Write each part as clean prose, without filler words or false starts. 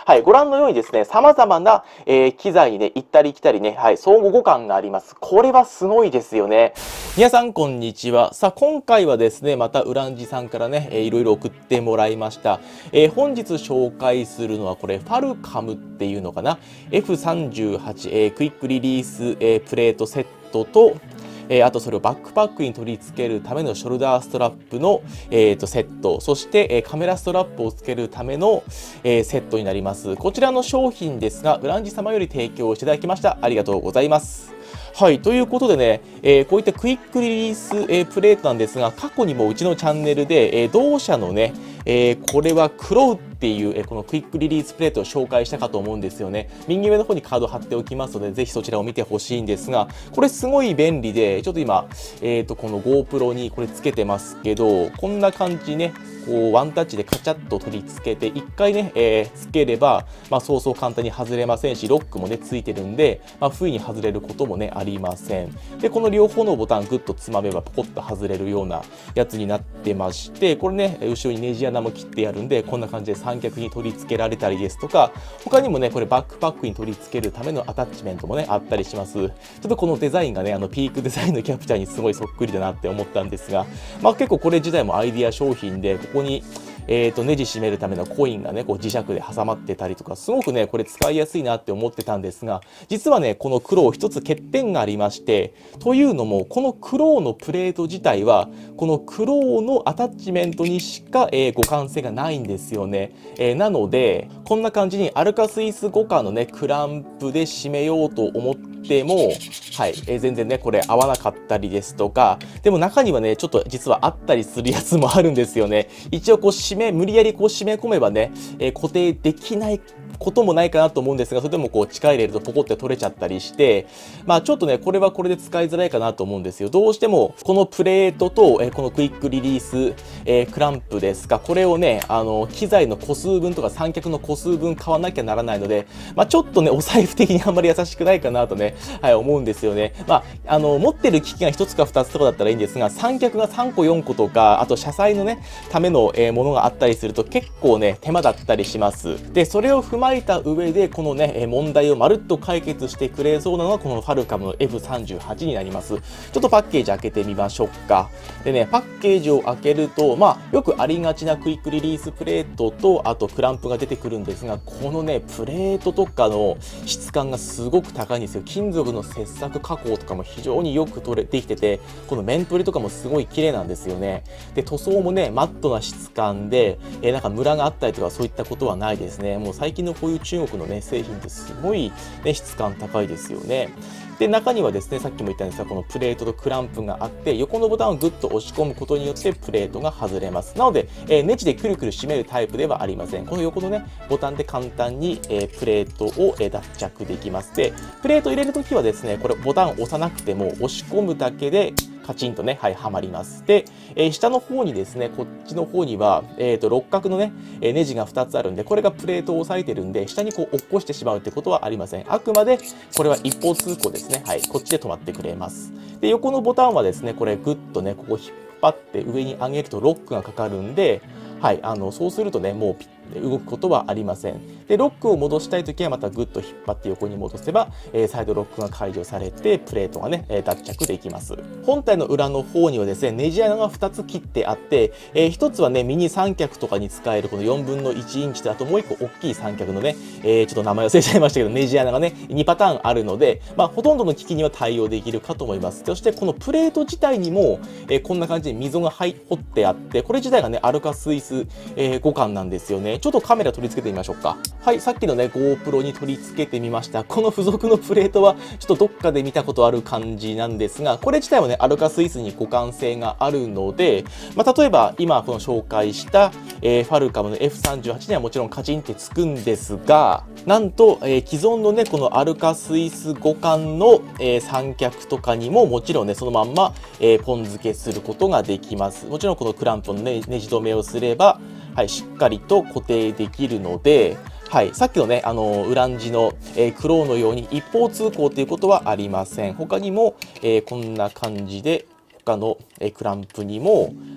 はい、ご覧のようにですね、様々な、機材にね、行ったり来たりね、はい、相互互換があります。これはすごいですよね。皆さん、こんにちは。さあ、今回はですね、また、ウランジさんからね、いろいろ送ってもらいました。本日紹介するのは、これ、ファルカムっていうのかな。F38、クイックリリース、プレートセットと、あとそれをバックパックに取り付けるためのショルダーストラップの、セット、そして、カメラストラップを付けるための、セットになります。こちらの商品ですが、ウランジ様より提供していただきました。ありがとうございます。はい、ということでね、こういったクイックリリース、プレートなんですが、過去にもうちのチャンネルで、同社のね、これはクロウっていう、このクイックリリースプレートを紹介したかと思うんですよね。右上の方にカード貼っておきますので、ぜひそちらを見てほしいんですが、これすごい便利で、ちょっと今、この GoPro にこれつけてますけど、こんな感じね、こうワンタッチでカチャッと取り付けて、1回ね、つければ、そうそう簡単に外れませんし、ロックもね、ついてるんで、不意に外れることもね、ありません。で、この両方のボタングッとつまめば、ポコッと外れるようなやつになってまして、これね、後ろにネジ穴も切ってやるんで、こんな感じで三脚に取り付けられたりですとか、他にもね、これバックパックに取り付けるためのアタッチメントもね、あったりします。ちょっとこのデザインがね、ピークデザインのキャプチャーにすごいそっくりだなって思ったんですが、結構これ自体もアイディア商品で、ここにネジ締めるためのコインがね、こう磁石で挟まってたりとか、すごくね、これ使いやすいなって思ってたんですが、実はね、このクロウ一つ欠点がありまして、というのも、このクロウのプレート自体は、このクロウのアタッチメントにしか、互換性がないんですよね。なので、こんな感じにアルカスイス5価のね、クランプで締めようと思っても、はい、全然ね、これ合わなかったりですとか、でも中にはね、ちょっと実はあったりするやつもあるんですよね。一応こう無理やりこう締め込めばね、固定できないこともないかなと思うんですが、それでもこう力入れるとポコって取れちゃったりして、ちょっとね、これはこれで使いづらいかなと思うんですよ。どうしても、このプレートと、このクイックリリース、クランプですか、これをね、機材の個数分とか三脚の個数分買わなきゃならないので、ちょっとね、お財布的にあんまり優しくないかなとね、はい、思うんですよね。持ってる機器が1つか2つとかだったらいいんですが、三脚が3個4個とか、あと車載のね、ための、ものがあったりすると結構ね、手間だったりします。で、それを踏まえた上で、このね、問題をまるっと解決してくれそうなのが、このファルカムの F38 になります。ちょっとパッケージ開けてみましょうか。でね、パッケージを開けると、よくありがちなクイックリリースプレートと、あとクランプが出てくるんですが、このね、プレートとかの質感がすごく高いんですよ。金属の切削加工とかも非常によくできてて、この面取りとかもすごい綺麗なんですよね。で、塗装もね、マットな質感で、なんかムラがあったりとかそういったことはないですね。もう最近のこういう中国のね、製品ってすごい、ね、質感高いですよね。で、中にはですね、さっきも言ったんですが、このプレートとクランプがあって、横のボタンをグッと押し込むことによってプレートが外れます。なので、ネジでくるくる締めるタイプではありません。この横のね、ボタンで簡単に、プレートを、脱着できます。で、プレート入れるときはですね、これボタンを押さなくても押し込むだけで、カチンとね、はい、はまります。で、下の方にですね、こっちの方には、六角のね、ネジが2つあるんで、これがプレートを押さえてるんで、下にこう落っこしてしまうってことはありません。あくまで、これは一方通行ですね。はい、こっちで止まってくれます。で、横のボタンはですね、これグッとね、ここ引っ張って上に上げるとロックがかかるんで、はい、そうするとね、もう動くことはありません。で、ロックを戻したいときはまたグッと引っ張って横に戻せば、サイドロックが解除されて、プレートがね、脱着できます。本体の裏の方にはですね、ネジ穴が2つ切ってあって、1つはね、ミニ三脚とかに使えるこの4分の1インチと、あともう1個大きい三脚のね、ちょっと名前忘れちゃいましたけど、ネジ穴がね、2パターンあるので、ほとんどの機器には対応できるかと思います。そしてこのプレート自体にも、こんな感じで溝が掘ってあって、これ自体がね、アルカスイス、互換なんですよね。ちょっとカメラ取り付けてみましょうか。はい、さっきのね、GoPro に取り付けてみました。この付属のプレートは、ちょっとどっかで見たことある感じなんですが、これ自体はね、アルカスイスに互換性があるので、例えば、今この紹介した、ファルカムの F38 にはもちろんカチンってつくんですが、なんと、既存のね、このアルカスイス互換の、三脚とかにももちろんね、そのまんま、ポン付けすることができます。もちろんこのクランプのね、ネジ止めをすれば、はい、しっかりと固定できるので、はい、さっきのね、ウランジの、クロウのように一方通行ということはありません。他にも、こんな感じで、他のクランプにも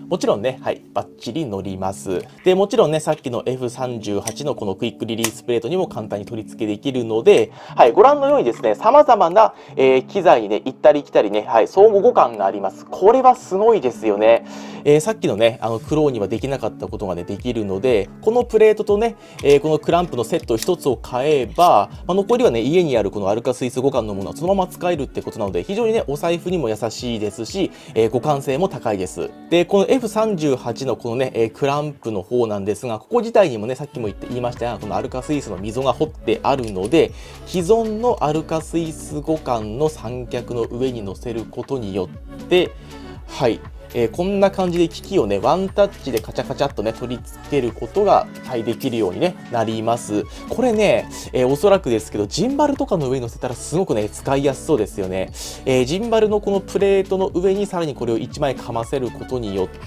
もちろんね、はい、バッチリ乗ります。で、もちろんね、さっきの F38 のこのクイックリリースプレートにも簡単に取り付けできるので、はい、ご覧のようにですね、様々な、機材にね、行ったり来たりね、はい、相互互換があります。これはすごいですよね。さっきのね、クローにはできなかったことがね、できるので、このプレートとね、このクランプのセット1つを買えば、残りはね、家にあるこのアルカスイス互換のものはそのまま使えるってことなので、非常にね、お財布にも優しいですし、互換性も高いです。で、この F38 のこのね、クランプの方なんですが、ここ自体にもね、さっきも言いましたが、このアルカスイスの溝が掘ってあるので、既存のアルカスイス互換の三脚の上に乗せることによって、はい、こんな感じで機器をね、ワンタッチでカチャカチャっとね、取り付けることが、はい、できるようにね、なります。これね、おそらくですけど、ジンバルとかの上に乗せたらすごくね、使いやすそうですよね。ジンバルのこのプレートの上にさらにこれを1枚かませることによって、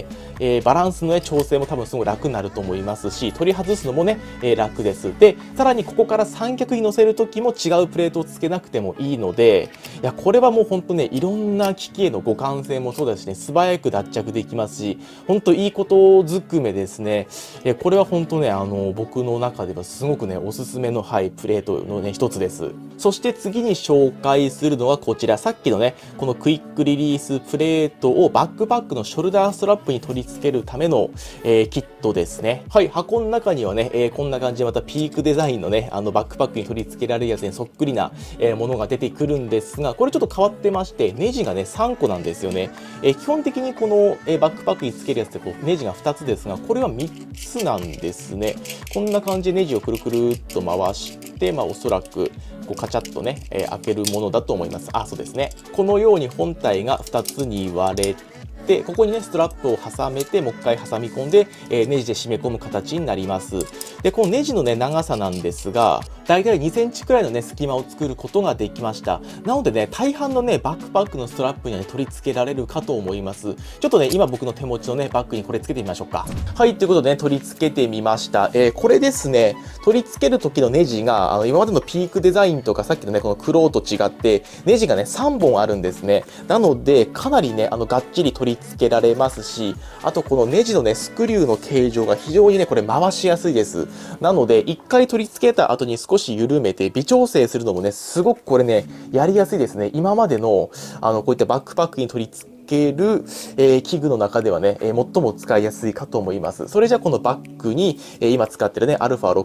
バランスの、ね、調整も多分すごい楽になると思いますし、取り外すのもね、楽です。で、さらにここから三脚に乗せるときも違うプレートを付けなくてもいいので、いや、これはもう本当ね、いろんな機器への互換性もそうですしね、素早く脱着できますし、本当いいことずくめですね。これは本当ね、僕の中ではすごくね、おすすめの、はい、プレートのね、一つです。そして次に紹介するのはこちら、さっきのね、このクイックリリースプレートをバックパックのショルダーストラップに取り付けるための、キットですね。はい、箱の中にはね、こんな感じでまたピークデザインのね、バックパックに取り付けられるやつにそっくりな、ものが出てくるんですが、これちょっと変わってまして、ネジがね、3個なんですよね。基本的にこの、バックパックに付けるやつってこうネジが2つですが、これは3つなんですね。こんな感じでネジをくるくるっと回して、おそらくこうカチャッとね、開けるものだと思います。あ、そうですね。このように本体が2つに割れて、でここにねストラップを挟めてもう一回挟み込んで、ネジで締め込む形になります。でこのネジのね長さなんですが、だいたい2センチくらいのね隙間を作ることができました。なのでね大半のねバックパックのストラップには、ね、取り付けられるかと思います。ちょっとね今僕の手持ちのねバッグにこれつけてみましょうか。はい、ということでね取り付けてみました。これですね、取り付ける時のネジが今までのピークデザインとかさっきのねこのクローと違ってネジがね3本あるんですね。なのでかなりねがっちり取り付けられますし、あとこのネジのねスクリューの形状が非常にねこれ回しやすいです。なので1回取り付けた後に少し緩めて微調整するのもねすごくこれねやりやすいですね。今までのこういったバックパックに取り付ける、器具の中ではね、最も使いやすいかと思います。それじゃこのバッグに、今使ってるね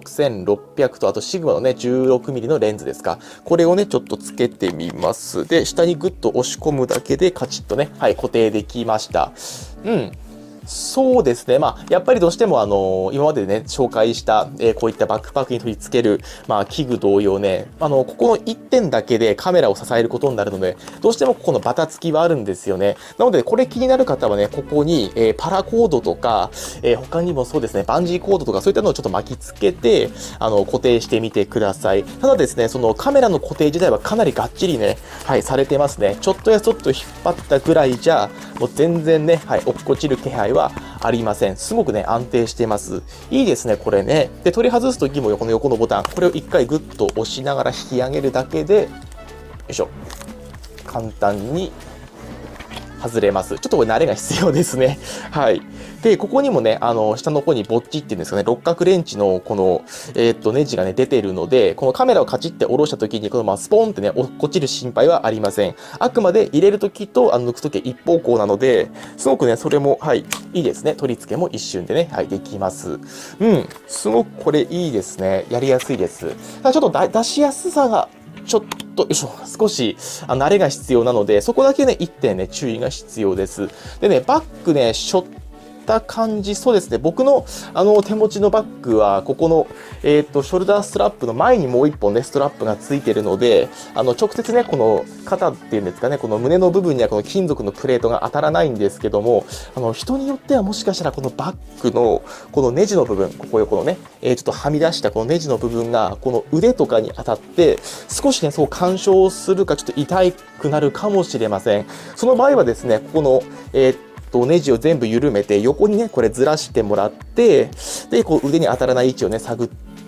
α6600 とあとシグマのね 16mm のレンズですか、これをねちょっとつけてみます。で下にグッと押し込むだけでカチッとね、はい、固定できました。そうですね。やっぱりどうしても今までね、紹介した、こういったバックパックに取り付ける、器具同様ね、ここの1点だけでカメラを支えることになるので、どうしてもここのバタつきはあるんですよね。なので、これ気になる方はね、ここに、パラコードとか、他にもそうですね、バンジーコードとかそういったのをちょっと巻き付けて、固定してみてください。ただですね、そのカメラの固定自体はかなりがっちりね、はい、されてますね。ちょっと引っ張ったぐらいじゃ、もう全然ね、はい、落っこちる気配はありません。すごくね、安定してます。いいですね、これね。で、取り外すときもこの横のボタン、これを1回グッと押しながら引き上げるだけで、よいしょ。簡単に外れます。ちょっとこれ慣れが必要ですね。はい。で、ここにもね、下の方にボッチっていうんですかね、六角レンチのこの、ネジがね、出てるので、このカメラをカチッて下ろした時に、このスポーンってね、落っこちる心配はありません。あくまで入れる時と抜く時は一方向なので、すごくね、それも、はい、いいですね。取り付けも一瞬でね、はい、できます。すごくこれいいですね。やりやすいです。ただちょっと出しやすさが、ちょっと、よいしょ、少し慣れが必要なので、そこだけね、1点ね、注意が必要です。でね、バッグね、背負った感じ、そうですね、僕の手持ちのバッグは、ここの、ショルダーストラップの前にもう1本ね、ストラップがついてるので、直接ね、この肩っていうんですかね、この胸の部分にはこの金属のプレートが当たらないんですけども、人によってはもしかしたらこのバッグのこのネジの部分、ここ横のね、ちょっとはみ出したこのネジの部分がこの腕とかに当たって少しねそう干渉するかちょっと痛くなるかもしれません。その場合はですね、ここのネジを全部緩めて横にねこれずらしてもらって、でこう腕に当たらない位置をね探っ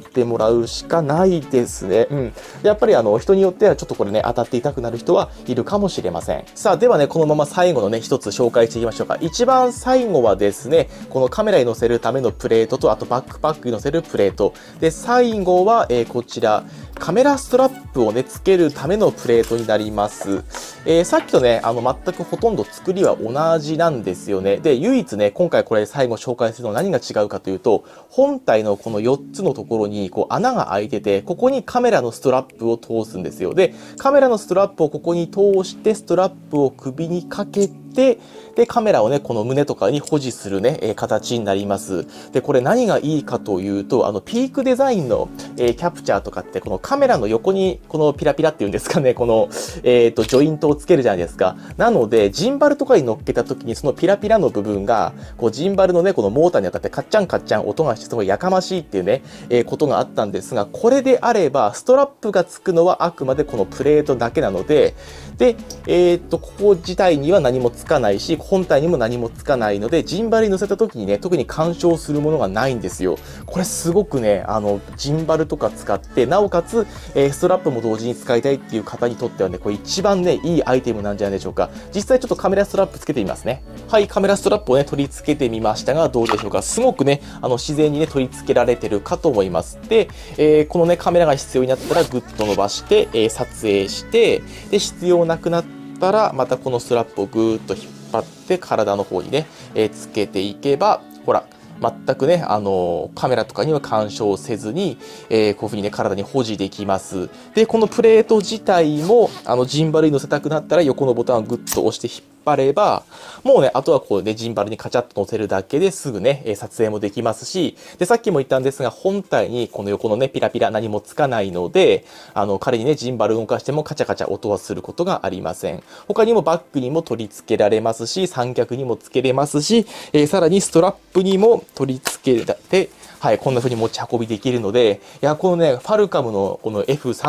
ってもらうしかないですね。やっぱり人によってはちょっとこれね、当たって痛くなる人はいるかもしれません。さあ、ではね、このまま最後のね、一つ紹介していきましょうか。一番最後はですね、このカメラに載せるためのプレートと、あとバックパックに載せるプレート。で、最後は、こちら、カメラストラップをね、付けるためのプレートになります。さっきとね、全くほとんど作りは同じなんですよね。で、唯一ね、今回これ最後紹介するのは何が違うかというと、本体のこの4つのところにこう穴が開いてて、ここにカメラのストラップを通すんですよ。で、カメラのストラップをここに通して、ストラップを首にかけて、で、カメラをね、この胸とかに保持するね、形になります。で、これ何がいいかというと、ピークデザインの、キャプチャーとかって、このカメラの横に、このピラピラっていうんですかね、この、ジョイントをつけるじゃないですか。なので、ジンバルとかに乗っけた時に、そのピラピラの部分が、こう、ジンバルのね、このモーターに当たってカッチャンカッチャン音がして、すごいやかましいっていうね、ことがあったんですが、これであれば、ストラップがつくのはあくまでこのプレートだけなので、で、ここ自体には何もつかないし、本体にも何もつかないので、ジンバルに乗せた時にね、特に干渉するものがないんですよ。これすごくね、ジンバルとか使って、なおかつ、ストラップも同時に使いたいっていう方にとってはね、これ一番ね、いいアイテムなんじゃないでしょうか。実際ちょっとカメラストラップつけてみますね。はい、カメラストラップをね、取り付けてみましたが、どうでしょうか。すごくね、自然にね、取り付けられてるかと思います。で、このね、カメラが必要になったらグッと伸ばして、撮影して、で、必要なくなったら、またこのストラップをぐーっと引っ張って体の方にね、つけていけば、ほら、全くね、カメラとかには干渉せずに、こういうふうにね、体に保持できます。で、このプレート自体も、ジンバルに乗せたくなったら横のボタンをグッと押して引っ張れば、もうね、あとはこうね、ジンバルにカチャッと乗せるだけですぐね、撮影もできますし、で、さっきも言ったんですが、本体にこの横のね、ピラピラ何もつかないので、仮にね、ジンバル動かしてもカチャカチャ音はすることがありません。他にもバッグにも取り付けられますし、三脚にもつけれますし、さらにストラップにも取り付けて、はい、こんな風に持ち運びできるので、いや、このね、ファルカムのこの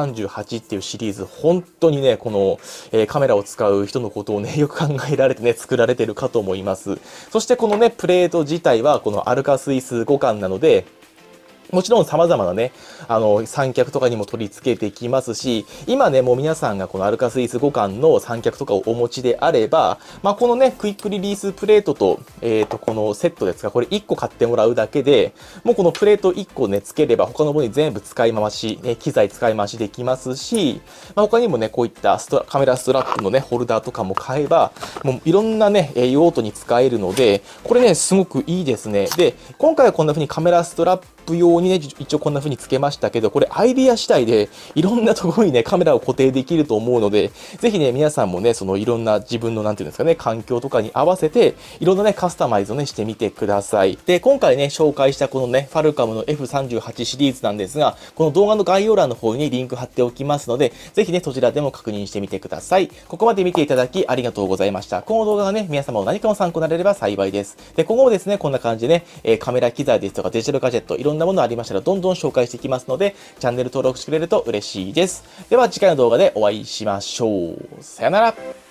F38 っていうシリーズ、本当にね、この、カメラを使う人のことをね、よく考えられてね、作られてるかと思います。そしてこのね、プレート自体は、このアルカスイス互換なので、もちろん様々なね、三脚とかにも取り付けてきますし、今ね、もう皆さんがこのアルカスイス互換の三脚とかをお持ちであれば、まあ、このね、クイックリリースプレートと、このセットですが、これ1個買ってもらうだけで、もうこのプレート1個ね、付ければ他のものに全部使い回し、機材使い回しできますし、まあ、他にもね、こういったカメラストラップのね、ホルダーとかも買えば、もういろんなね、用途に使えるので、これね、すごくいいですね。で、今回はこんな風にカメラストラップ用にね、一応こんな風につけましたけど、これアイディア次第でいろんなところにね、カメラを固定できると思うので、ぜひね、皆さんもね、そのいろんな自分のなんていうんですかね、環境とかに合わせて、いろんなね、カスタマイズをね、してみてください。で、今回ね、紹介したこのね、ファルカムの F38 シリーズなんですが、この動画の概要欄の方にリンク貼っておきますので、ぜひね、そちらでも確認してみてください。ここまで見ていただきありがとうございました。この動画がね、皆様の何かの参考になれれば幸いです。で、今後もですね、こんな感じでね、カメラ機材ですとかデジタルガジェット、いろんなものありましたら、どんどん紹介していきますので、チャンネル登録してくれると嬉しいです。では次回の動画でお会いしましょう。さよなら。